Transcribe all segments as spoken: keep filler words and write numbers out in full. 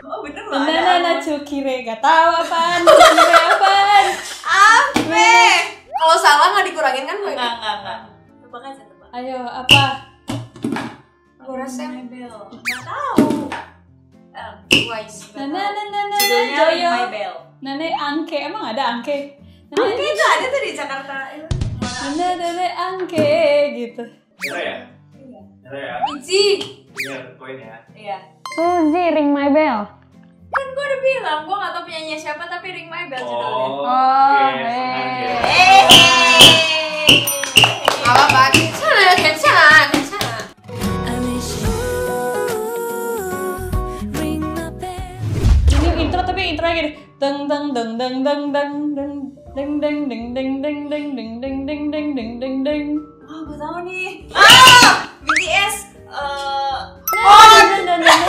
Oh bener loh. Nah, ada nah, nah, almond. cukire, gak tahu apaan, cukire apaan. Apa? Kalau salah nggak dikurangin kan? Enggak enggak enggak. Tebak aja tebak. Ayo, apa? Aku rasa My Bell. Nggak tahu. Eh, Wise. Nah, nah, nah, nah, nah, Judulnya Joyo. Ring My Bell. Nane angke, emang ada angke? Oke itu ada tuh di Jakarta. Nane, nane angke, gitu. Nyerah ya? Iya. Nyerah ya? Biji. Ingat poin ya. Iya. Suzy, ring my bell. Kan gue udah bilang, gue gak tau penyanyi siapa tapi Ring My Bell judulnya. Oh, Oh, oke, eh. senang ya. Apa-apa? 괜찮아, 괜찮아, 괜찮아. Ini intro tapi intro lagi deh. Deng deng deng deng deng deng deng deng deng deng deng deng deng deng deng deng deng deng deng deng. Oh gue tau nih. Ah! B T S. Eh, Oh, deng deng deng.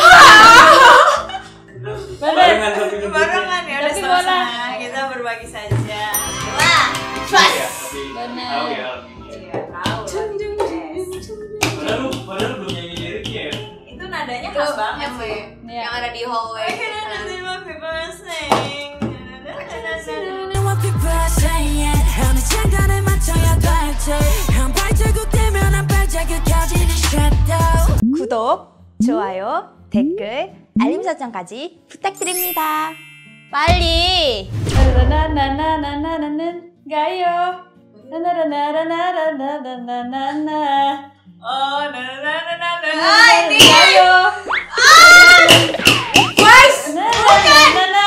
Barengan tapi nyebutin. barengan ya udah Tapi setengah-setengah. Kita berbagi saja. Wah. Iya, tapi Benar. tahu ya lagunya. Iya tahu. lah B T S. Padahal lu, padahal lu belum nyanyi liriknya ya. Itu nadanya khas banget M W sih. Iya. yang ada di hallway. I can understand what people are saying. what people are saying 어느 장단에 맞춰야 될지 한 발자국 되면 한 발자국 켜지는 shadow 구독, 좋아요, 댓글, 알림 설정까지 부탁드립니다. 빨리! 나나나나나나나는 가요. 나나나나나나나나나나. Oh, na na na na na. Ah, ini. 가요. Wise. 나나나나나.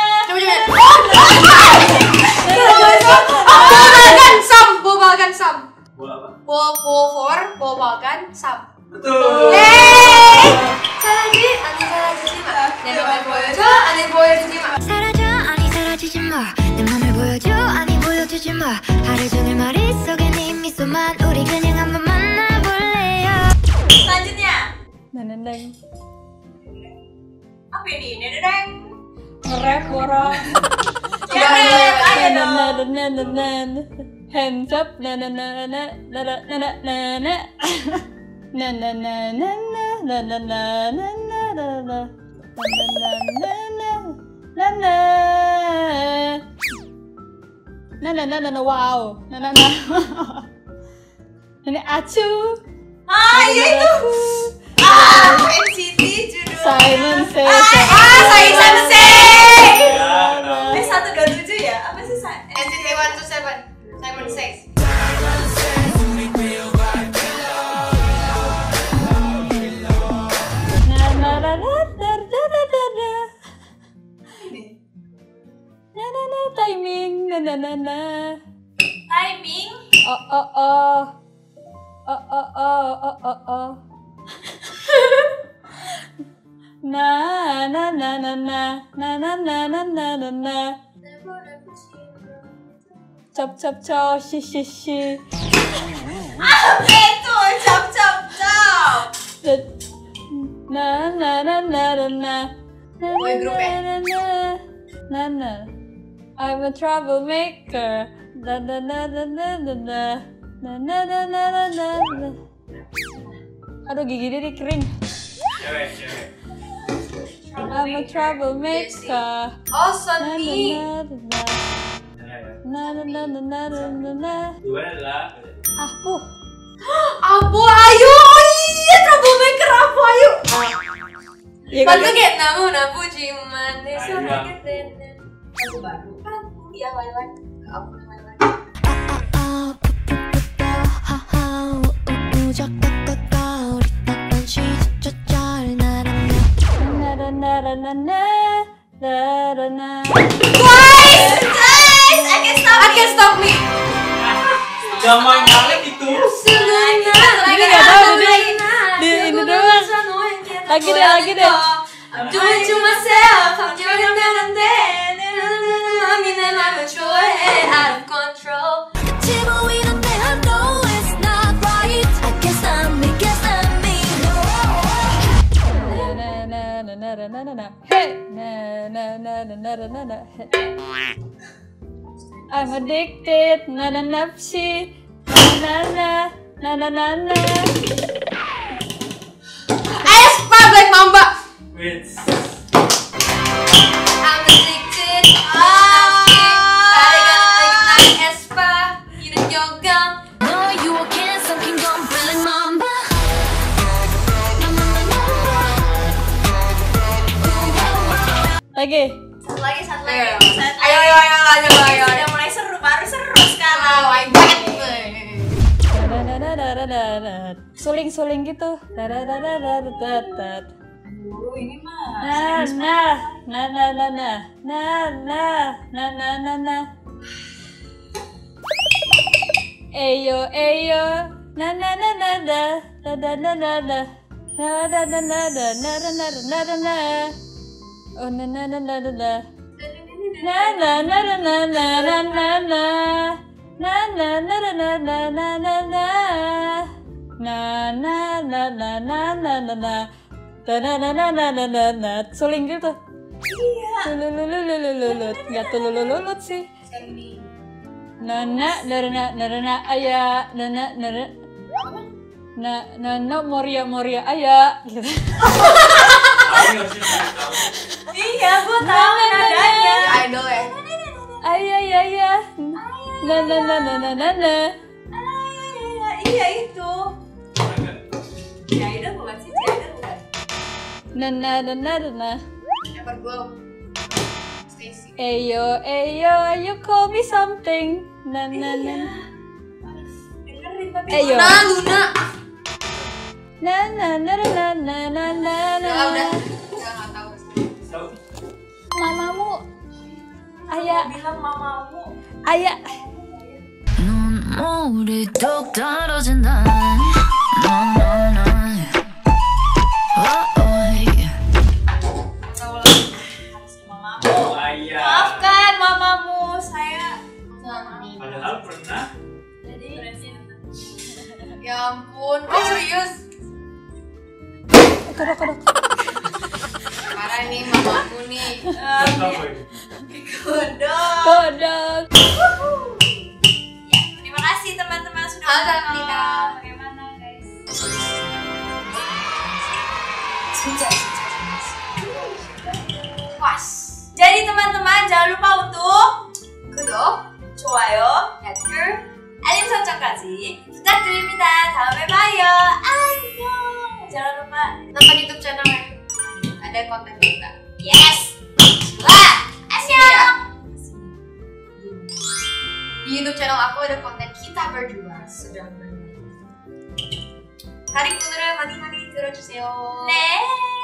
Coba coba. Bobalkan sam, bobalkan sam. Bola apa? Bo bo for, bobalkan sam. Betul. Yeay. 사라지 아니 사라지지 마. 내 맘을 보여줘 아니 보여주지 마. 사라져 아니 사라지지 마내 맘을 보여줘 아니 보여주지 마 하루 종일 머릿속에 네 미소만 우리 그냥 한번 만나볼래요 Selanjutnya. Neneng. Apa ini? Nedeng. Nge-rap orang. Ya, rap, ayo dong. Nananana. Hands up. Nananana. Nananana. Nananana. Nananana. Nananana. Nananana. Wow. Nananana. Ini acu. Ah, iya itu. Ah, N C T judulnya. Simon Says. Ah, saya sensei. Ya, kenapa? Eh, satu dua tujuh ya? Apa sih? Sa- N C T one two seven. Simon Says. Na na na na na na na na na. Na na na timing na na na na. Timing. Oh oh oh. Oh oh oh oh oh oh. Na na na na na na na na na na na na. Chop chop chop shi shi shi. Apa itu? Cap cap cap. Na na na na na na. Boy group ya? Na na na na. I'm a troublemaker. Na na na na na na na. Na na na na na na na. Aduh gigi dia kering. Cewek, cewek. I'm a troublemaker. Oh, Na na Sunny. na na na. Nyerah ya. Na na na na na na na na. Dua adalah Ah puh. Abu Ayu. Oh iya, troublemaker Abu Ayu. Ya Pantungin namun Abu Jiman. Desa Ayu. Rakyat Lagu baru. Abu ya lain-lain. Abu lain-lain. 아 푸푸푸푸 하하 우우적덕덕덕 우리 떴던 시절절 나란다 Na na na na na na na na na. Guys, guys, I can stop. I can stop me. Zaman kali itu. Lagi nggak tahu, di- di ini doang. Lagi deh, lagi deh. I'm doing to myself. I'm doing 안 돼. 내 맘을 좋아해. Out of control. 같이 보이는데 I know it's not right I can't stop me, can't stop me no Na na na na na na na na. Hey. Na na na na na na na na. Hey. I'm addicted. Na na nafsi. Na na na na na na. Aespa Black Mamba. Wait. I'm addicted. 나래가 나의 에스파 이런 영감. No, you can't something gon' feeling mamba. Lagi. Satu lagi, satu lagi. Ayo. Satu lagi. Ayo, ayo, ayo, ayo, ayo, ayo. Sudah mulai seru, baru seru sekarang. Oh my god. Suling-suling gitu. Dulu ini mah. Nah, nah, nah, nah, nah, nah, nah, nah, nah, nah, nah, nah. Eyo, eyo, na na na na na, na na na na na, na na na na na, na na na na na na. Oh na na na na na na. Na na na na na na na na na. Na na na na na na na na na. Na na na na na na na na. Na na na na na na na na. Suling gitu. Iya. Lulululululut. Nggak tululululut sih. Nana, nana, nana, ayah, nana, nana, na, nana, moria, moria, ayah, gitu. Iya, gua tahu nadanya. Idol ya. Ayah, ayah, ayah, nana, nana, nana, nana. Iya itu. Jaida bukan sih, Jaida bukan. Nana, nana, nana. Everglow. Stacy. Eyo, eyo, you call me something. Na, na, na. Dengerin tapi. Eyo. Luna, Luna. Na, na, na, na, na, na, na, na. Ya udah. Udah nggak tahu. Tahu. Mamamu. Ayah, Bilang mamamu. ayah. 눈물이 뚝 떨어진다. No, no, no. Oh, oh. Tahu lah. Mamamu. Oh, ayah. Maafkan mamamu, saya. Padahal pernah. Jadi Ya ampun. Oh serius? Kodok, kodok. Parah nih mamaku nih. Apa ini? Kodok. Kodok. Ya, terima kasih teman-teman sudah Sama-sama. menonton kita. Bagaimana guys? Cinta, cinta, Puas. Jadi teman-teman jangan lupa untuk 구독, 좋아요, 댓글, 알림 설정까지 부탁드립니다. 다음에 봐요. 안녕. Jangan lupa nonton YouTube channel ya. Ada konten kita. yes. Wah, 안녕. Di YouTube channel aku ada konten kita berdua sedang bernyanyi. Hari 오늘은 많이 많이 들어주세요. 네.